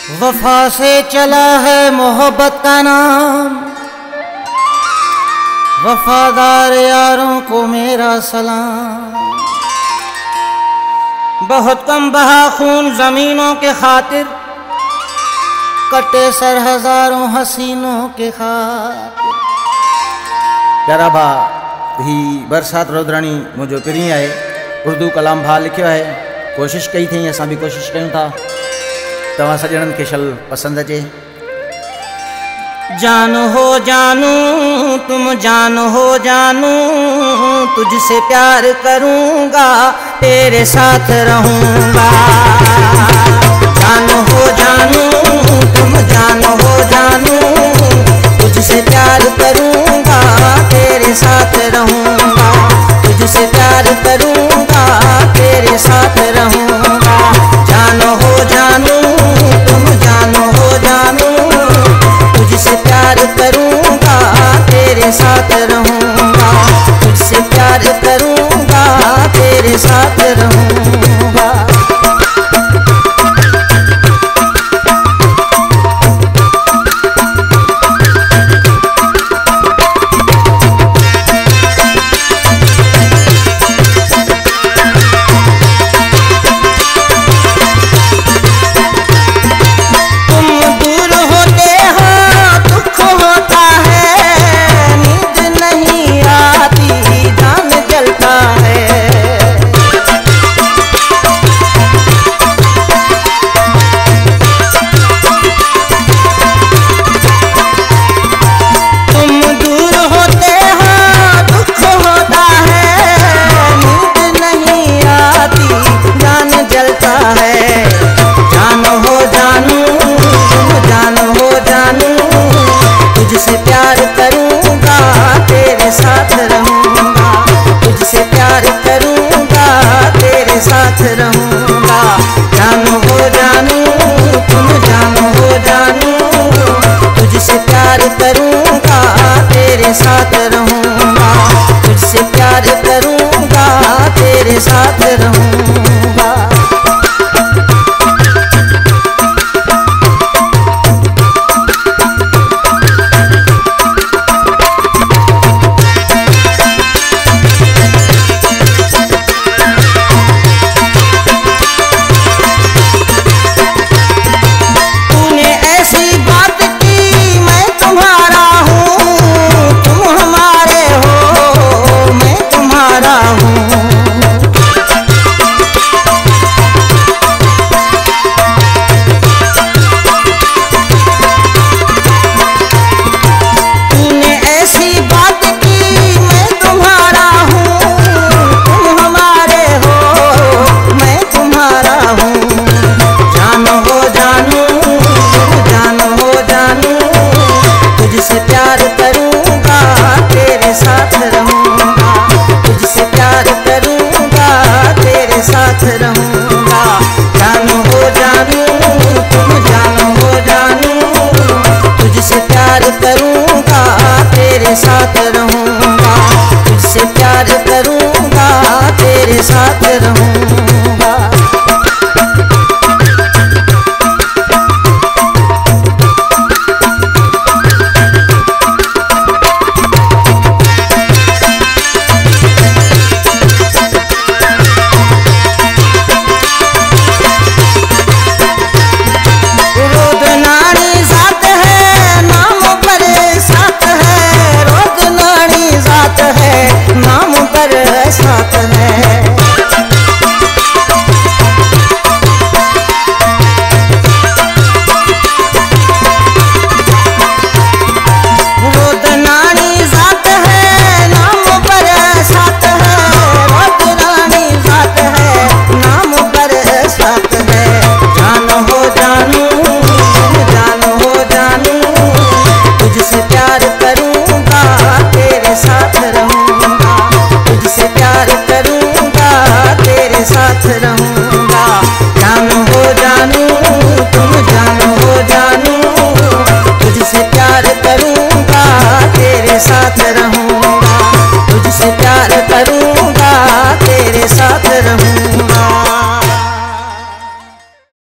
वफा से चला है मोहब्बत का नाम, वफादार यारों को मेरा सलाम। बहुत कम बहा खून जमीनों के खातिर, कटे सर हजारों हसीनों के खातिर। प्यारा भा ही बरसात रोदरानी मुझे पिरी है, उर्दू कलाम भा लिखियो है। कोशिश कई थी, असां भी कोशिश कयूं था, तव्हां सॼणनि खे शल पसंद अचे। जान हो जानू तुम जान हो जानू, तुझसे प्यार करूंगा तेरे साथ रहूंगा। जान हो